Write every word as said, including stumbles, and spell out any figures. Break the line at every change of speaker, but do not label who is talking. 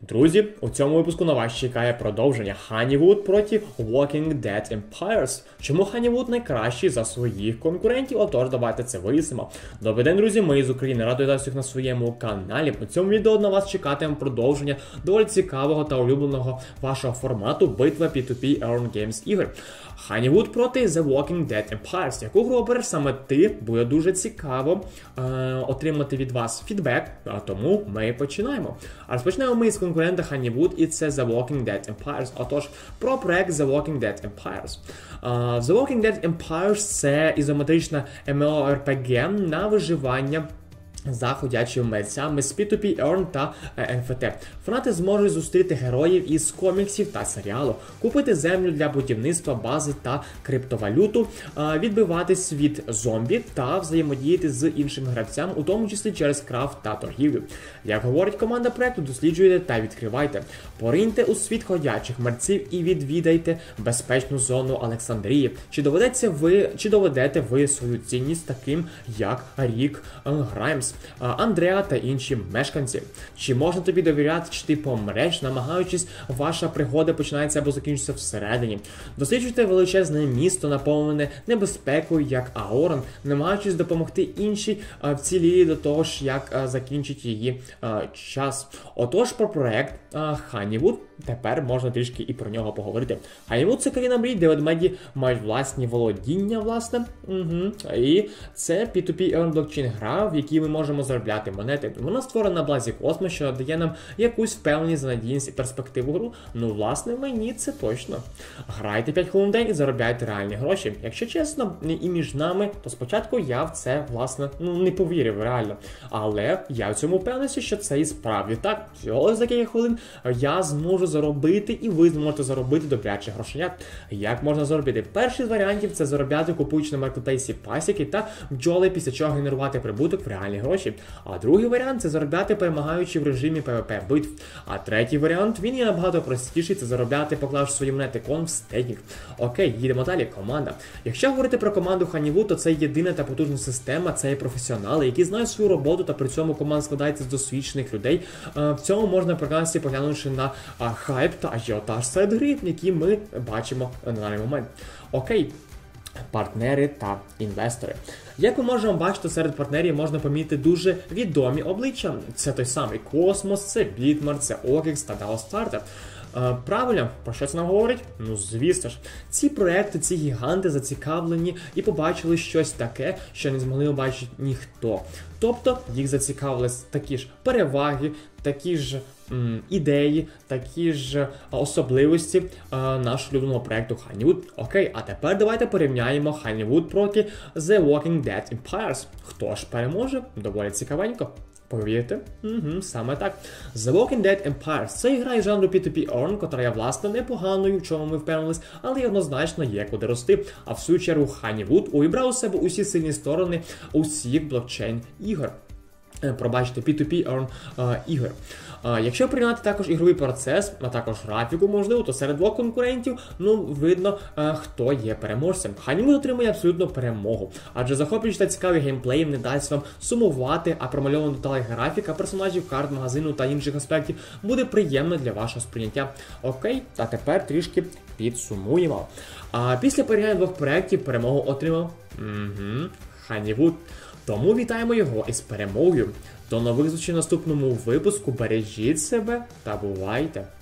Друзі, у цьому випуску на вас чекає продовження Honeywood проти Walking Dead Empires. Чому Honeywood найкращий за своїх конкурентів? Отож, давайте це вияснимо. Добрий день, друзі, ми з України. Радий вітати всіх на своєму каналі. У цьому відео на вас чекатиме продовження доволі цікавого та улюбленого вашого формату битва пі ту пі Earn Games ігор. Honeywood проти The Walking Dead Empires. Яку гру обереш саме ти? Буде дуже цікаво е отримати від вас фідбек, а тому ми починаємо. А розпочнемо ми з конкурента Honeywood, і це The Walking Dead Empires. Отож, про проект The Walking Dead Empires. Uh, The Walking Dead Empires – це ізометрична ем ем о ар пі гі на виживання за ходячими мерцями з пі ту пі Earn та ен еф ті. Фанати зможуть зустріти героїв із коміксів та серіалу, купити землю для будівництва бази та криптовалюту, відбиватись від зомбі та взаємодіяти з іншими гравцями, у тому числі через крафт та торгівлю. Як говорить команда проекту, досліджуйте та відкривайте. Пориньте у світ ходячих мерців і відвідайте безпечну зону Олександрії. Чи доведеться ви, чи доведете ви свою цінність таким, як Рік Граймс, Андреа та інші мешканці? Чи можна тобі довіряти, чи ти помреш, намагаючись, ваша пригода починається або закінчиться всередині? Досліджуйте величезне місто, наповнене небезпекою, як Аорон, намагаючись допомогти іншій вцілілій до того ж, як закінчить її а, час. Отож, про проект а, Honeywood тепер можна трішки і про нього поговорити. Honeywood – це країна мрій, де ведмеді мають власні володіння, власне. Угу. І це пі ту пі Earn блокчейн гра, в якій ми можемо заробляти монети. Вона створена на базі Космос, що дає нам якусь впевненість, надійність і перспективу гру. Ну, власне, мені це точно. Грайте п'ять хвилин в день і заробляйте реальні гроші. Якщо чесно, і між нами, то спочатку я в це, власне, ну, не повірив реально. Але я в цьому впевнений, що це і справді так. Всього за кілька хвилин я зможу заробити, і ви зможете заробити добряче грошенят. Як можна заробити? Перший з варіантів – це заробляти, купуючи на маркетплейсі пасіки та бджоли, після чого генерувати прибуток в реальні гроші. А другий варіант – це заробляти, перемагаючи в режимі пе ве пе битв. А третій варіант, він є набагато простіший – це заробляти, поклавши свої монети кон в стейкінг. Окей, їдемо далі. Команда. Якщо говорити про команду Honeywood, то це єдина та потужна система, це є професіонали, які знають свою роботу, та при цьому команда складається з досвідчених людей. В цьому можна переконатися, поглянувши на хайп та ажіотаж серед гри, які ми бачимо на даний момент. Окей. Партнери та інвестори. Як ми можемо бачити, серед партнерів можна помітити дуже відомі обличчя. Це той самий Космос, це Bitmart, це Окікс та дао Starter. Uh, правильно, про що це нам говорить? Ну, звісно ж, ці проекти, ці гіганти зацікавлені і побачили щось таке, що не змогли побачити ніхто. Тобто, їх зацікавили такі ж переваги, такі ж м, ідеї, такі ж а, особливості а, нашого улюбленого проекту Honeywood. Окей, а тепер давайте порівняємо Honeywood проти The Walking Dead Empires. Хто ж переможе? Доволі цікавенько. Повірте? Угу, саме так. The Walking Dead Empires – це ігра із жанру пі ту пі Earn, котра є, власне, непоганою, в чому ми впевнились, але однозначно є куди рости. А в свою чергу Honeywood увібрав у себе усі сильні сторони усіх блокчейн-ігор. Пробачте, пі ту пі Earn uh, ігор. Uh, якщо прийняти також ігровий процес, а також графіку, можливо, то серед двох конкурентів, ну, видно, uh, хто є переможцем. Honeywood отримує абсолютно перемогу, адже захоплюючи та цікавий геймплей не дасть вам сумувати, а промальована деталей графіка, персонажів, карт, магазину та інших аспектів буде приємно для вашого сприйняття. Окей, та тепер трішки підсумуємо. А після порівняння двох проєктів перемогу отримав угу, Honeywood. Тому вітаємо його із перемогою. До нових зустрічей в наступному випуску. Бережіть себе та бувайте!